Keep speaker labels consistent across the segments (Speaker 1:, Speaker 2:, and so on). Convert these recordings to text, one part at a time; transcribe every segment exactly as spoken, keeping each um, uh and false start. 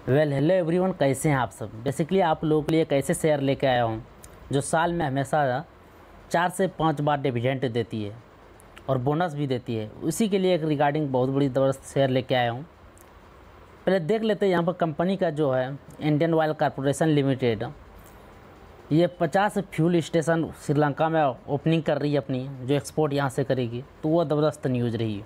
Speaker 1: Well hello everyone, कैसे हैं आप सब। बेसिकली आप लोगों के लिए एक ऐसे शेयर लेके आया हूँ जो साल में हमेशा चार से पाँच बार डिविडेंड देती है और बोनस भी देती है। उसी के लिए एक रिगार्डिंग बहुत बड़ी ज़बरदस्त शेयर लेके आया हूँ। पहले देख लेते हैं यहाँ पर कंपनी का जो है इंडियन ऑयल कॉरपोरेशन लिमिटेड, ये पचास फ्यूल स्टेशन श्रीलंका में ओपनिंग कर रही है अपनी, जो एक्सपोर्ट यहाँ से करेगी। तो वो ज़बरदस्त न्यूज़ रही।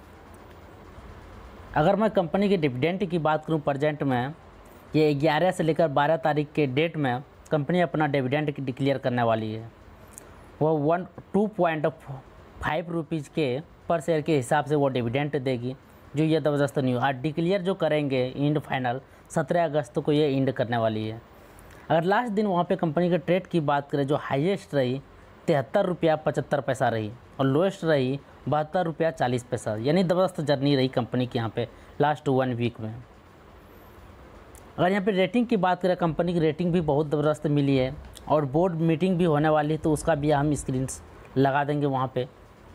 Speaker 1: अगर मैं कंपनी के डिविडेंड की बात करूं, प्रेजेंट में ये ग्यारह से लेकर बारह तारीख के डेट में कंपनी अपना डिविडेंड डिक्लेयर करने वाली है। वो one two point five rupees के पर शेयर के हिसाब से वो डिविडेंड देगी, जो ये ज़बरदस्त न्यूज़। आज डिक्लेयर जो करेंगे इंड फाइनल सत्रह अगस्त को ये इंड करने वाली है। अगर लास्ट दिन वहाँ पे कंपनी के ट्रेड की बात करें, जो हाईएस्ट रही तिहत्तर रुपया पचहत्तर पैसा रही और लोएस्ट रही बहत्तर रुपया चालीस पैसा, यानी ज़बरदस्त जर्नी रही कंपनी की यहाँ पे लास्ट वन वीक में। अगर यहाँ पे रेटिंग की बात करें, कंपनी की रेटिंग भी बहुत ज़बरदस्त मिली है और बोर्ड मीटिंग भी होने वाली है, तो उसका भी हम स्क्रीन लगा देंगे वहाँ पे।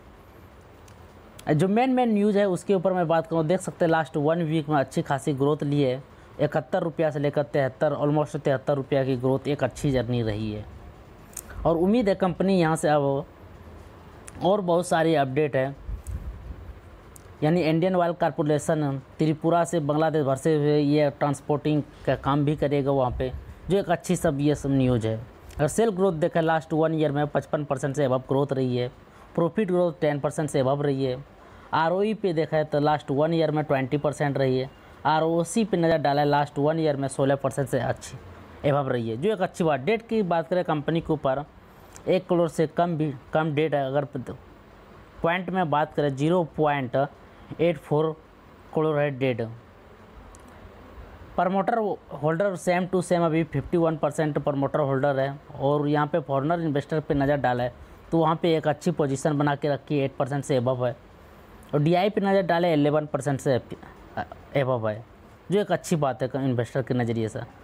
Speaker 1: जो मेन मेन न्यूज़ है उसके ऊपर मैं बात करूँ, देख सकते हैं लास्ट वन वीक में अच्छी खासी ग्रोथ ली है। इकहत्तर रुपया से लेकर तिहत्तर, ऑलमोस्ट तिहत्तर रुपया की ग्रोथ, एक अच्छी जर्नी रही है। और उम्मीद है कंपनी यहाँ से अब और बहुत सारी अपडेट है, यानी इंडियन ऑयल कॉरपोरेशन त्रिपुरा से बांग्लादेश भर से ये ट्रांसपोर्टिंग का काम भी करेगा वहाँ पे, जो एक अच्छी सब ये सब न्यूज़ है। अगर सेल ग्रोथ देखा लास्ट वन ईयर में पचपन परसेंट से अबव ग्रोथ रही है, प्रॉफिट ग्रोथ टेन परसेंट से अबव रही है। आरओई पे देखा है तो लास्ट वन ईयर में ट्वेंटी परसेंट रही है। आरओसी पे नज़र डाला है लास्ट वन ईयर में सोलह परसेंट से अच्छी अबव रही है, जो एक अच्छी बात। डेट की बात करें कंपनी के ऊपर एक करोड़ से कम भी कम डेट है। अगर पॉइंट में बात करें zero point eight four crore है debt. Promoter holder same to same अभी fifty one percent promoter holder है। और यहाँ पे फॉरेनर इन्वेस्टर पे नज़र डाला है तो वहाँ पे एक अच्छी पोजीशन बना के रखी है, एट परसेंट से एबव है। और डीआई पे नज़र डाले एलेवन परसेंट से एबव है, जो एक अच्छी बात है इन्वेस्टर के नज़रिए से।